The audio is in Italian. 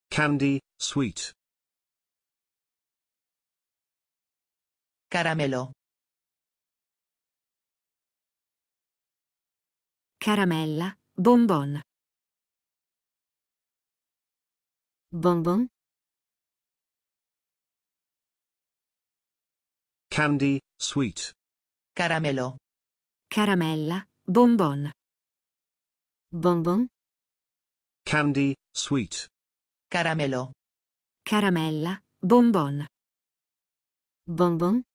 Candy, sweet. Caramelo. Caramella, bonbon. Bonbon. Candy, sweet. Caramelo. Caramella, bonbon. Bonbon. Candy, sweet. Caramelo. Caramella, bonbon. Bonbon.